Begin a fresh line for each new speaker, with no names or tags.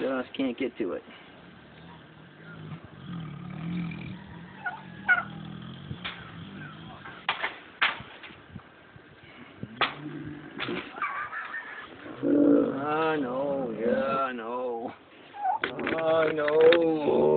just can't get to it. I know, yeah, I know. I know.